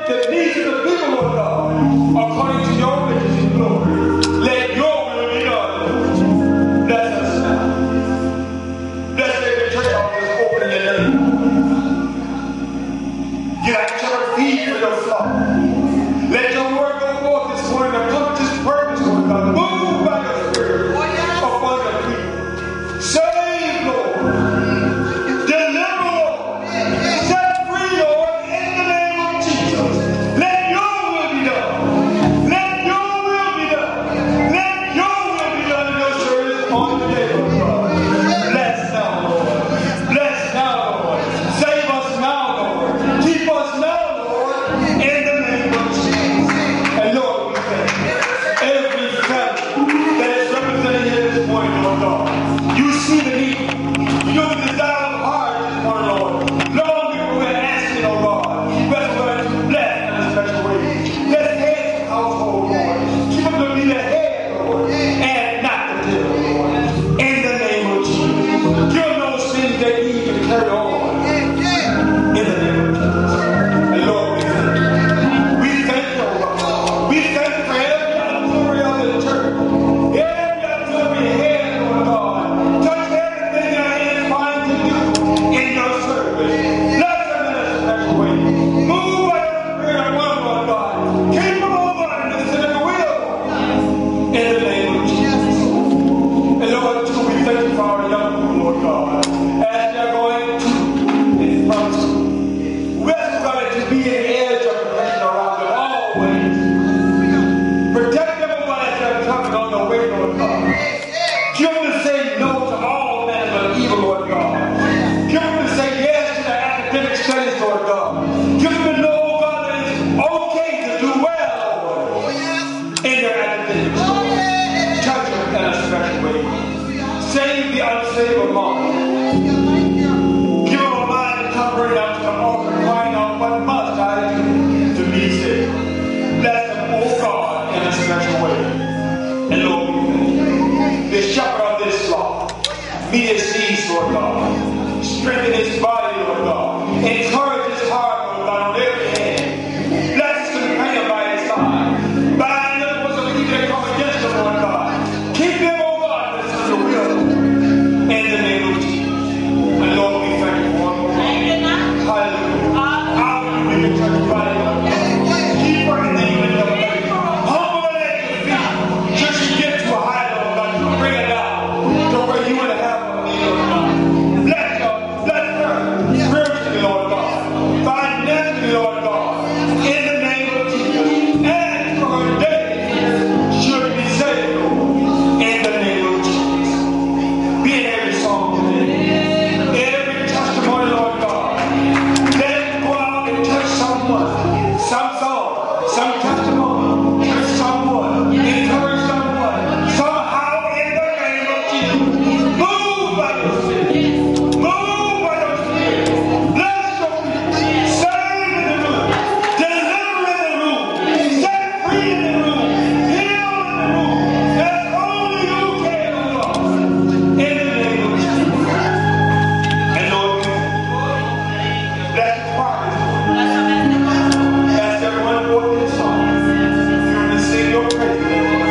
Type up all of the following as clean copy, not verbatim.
the needs of the people, Lord God, according to your riches and glory. Let your will be done. Bless us now. Bless every church office open in your name. Get out your feet for your flock. Let your word go forth this morning to accomplish its purpose, Lord God. Move by your spirit upon the people. Save, Lord. Deliver, Lord. Set free, Lord, in the name of Jesus. Let your will be done. Let your will be done. Let your will be done in your service on today, Lord God. Bless now, Lord. Bless now, Lord. Save us now, Lord. Keep us now, Lord, in the name of Jesus. And Lord, we thank you. Every family that is represented here this morning, Lord God, you see the need. You know the desire of heart this morning, Lord. Long before we're asking, oh God, whether we're going to bless in a special way. Bless heads of household, Lord. Keep them to be the head, Lord, and not the tail, Lord. In the name of Jesus. Give them those things they need to carry on. In the name of Jesus. And Lord, we thank you. We thank you, oh God. We thank you for every authority of the church. Every authority head, Lord God. Touch everything your hands find to do in your service. Bless them in a special way. Move by your spirit and one, Lord God. Keep them over in the center of the will. In the name of Jesus. And Lord, too, we thank you for our young people, Lord God. As they're going to this front school. We're going to be an edge of protection around them always. Protect them as they're coming on the way, Lord God. Give them to say no to all manners of evil, Lord God. Give them to say yes to the academic studies, Lord God. Give them to know, God, that it's okay to do well, Lord, in their academics. Touch them in a special way. Save the unsaved among them. Give them a mind to come right up to the altar, crying out, what must I do to be saved? Bless them, oh God, in a special way. And Lord, we thank you. The shepherd of this flock, meet his needs, Lord God. Strengthen his body, Lord God. Encourage his heart, Lord God, on every hand. Bless his companion by his side. Bind them with the people that come against him, Lord God. Keep them, oh God, this is your will. In the name of Jesus. And Lord, we thank you for one more. Hallelujah. Hallelujah. We can touch your body, Lord God. Keep her in the name of the Lord. Humble her at your feet. Till she get to a high, Lord God. You bring her down to where you want to have her, Lord God. Bless her. Bless her. Spiritually, Lord God. Financially, Lord God. In the name of Jesus. And for her day, she'll be saved, Lord. In the name of Jesus. Be in every song today. Every testimony, Lord God. Let it go out and touch someone. Some song, some testimony. Touch someone. Encourage someone. Somehow in the name of Jesus. Move by your spirit. Move by your spirit. Bless your people. Save in the room. Deliver in the room. Set free in the room. Heal in the room. As only you can, Lord. In the name of Jesus. And Lord, we thank you. Bless the choir. Bless everyone for this song. You're to sing your praise. And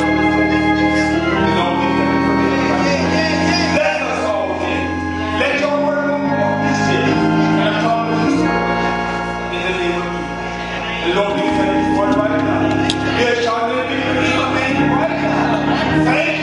Lord, we thank you for this. Bless us all again. Let your word go forth this day and accomplish this work. In the name of Jesus. And Lord, we thank you for it right now. We are shouting the victory of the name right now. Thank you.